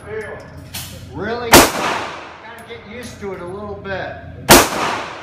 feeling? Really? Gotta get used to it a little bit.